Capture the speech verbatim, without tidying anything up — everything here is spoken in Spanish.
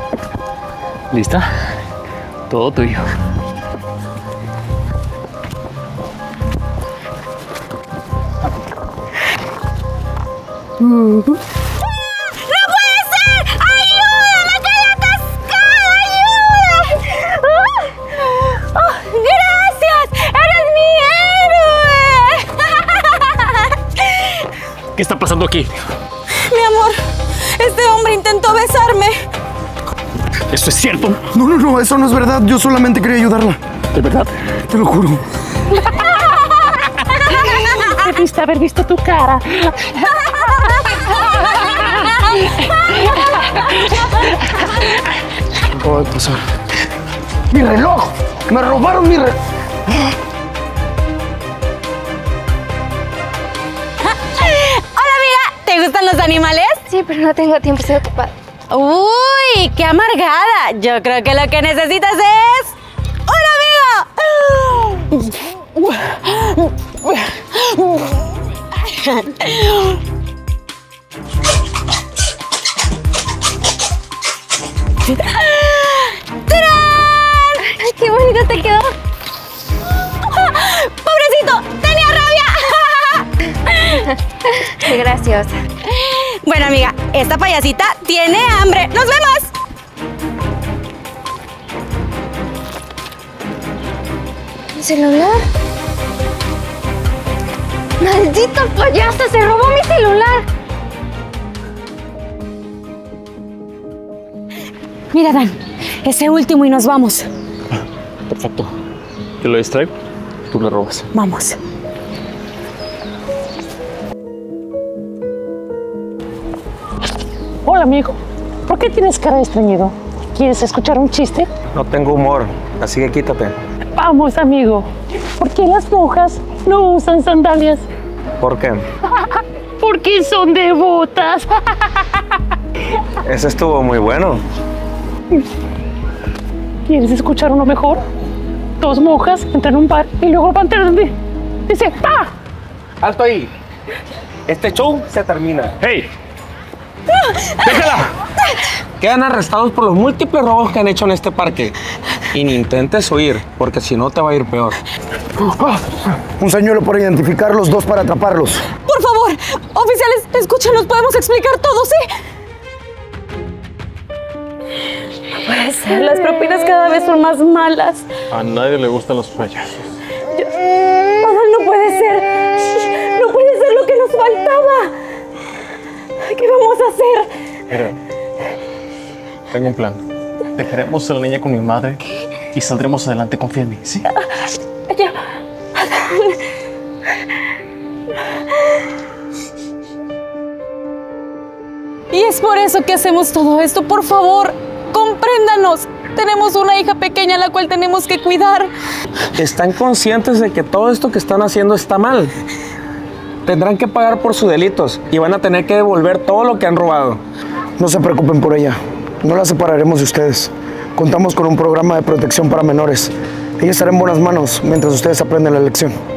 ¿Lista? Todo tuyo. Uh. ¡No puede ser! ¡Ayuda! ¡Me caí atascada! ¡Ayuda! ¡Oh! ¡Oh! ¡Gracias! ¡Eres mi héroe! ¿Qué está pasando aquí? Mi amor, este hombre intentó besarme. ¿Esto es cierto? No, no, no, eso no es verdad. Yo solamente quería ayudarla. ¿De verdad? Te lo juro. Debiste haber visto tu cara. Acaba de pasar. ¡Mi reloj! ¡Me robaron mi reloj! Hola, amiga. ¿Te gustan los animales? Sí, pero no tengo tiempo, estoy ocupada. ¡Uy! ¡Qué amargada! Yo creo que lo que necesitas es... ¡un amigo! ¡Tarán! ¡Ay, qué bonito te quedó! ¡Pobrecito! ¡Tenía rabia! ¡Qué graciosa! Bueno, amiga, esta payasita tiene hambre. ¡Nos vemos! ¿Mi celular? ¡Maldito payaso! ¡Se robó mi celular! Mira, Dan, ese último y nos vamos. Perfecto. Yo lo distraigo, tú lo robas. Vamos. Hola, amigo. ¿Por qué tienes cara de estreñido? ¿Quieres escuchar un chiste? No tengo humor, así que quítate. Vamos, amigo. ¿Por qué las monjas no usan sandalias? ¿Por qué? Porque son devotas. Ese estuvo muy bueno. ¿Quieres escuchar uno mejor? Dos monjas entran a un bar y luego van a... Dice, ¡ah! ¡Alto ahí! Este show se termina. ¡Hey! ¡Déjala! Quedan arrestados por los múltiples robos que han hecho en este parque. Y ni intentes huir, porque si no te va a ir peor. Un señuelo para identificar los dos para atraparlos. Por favor, oficiales, escúchanos, podemos explicar todo, ¿sí? No puede ser, las propinas cada vez son más malas. A nadie le gustan los payasos. Yo... Oh, no puede ser. No puede ser lo que nos faltaba. ¿Qué vamos a hacer? Mira, tengo un plan. Dejaremos a la niña con mi madre y saldremos adelante. Confía en mí, ¿sí? Ya. Y es por eso que hacemos todo esto. Por favor, compréndanos. Tenemos una hija pequeña a la cual tenemos que cuidar. Están conscientes de que todo esto que están haciendo está mal. Tendrán que pagar por sus delitos y van a tener que devolver todo lo que han robado. No se preocupen por ella. No la separaremos de ustedes. Contamos con un programa de protección para menores. Ella estará en buenas manos mientras ustedes aprenden la lección.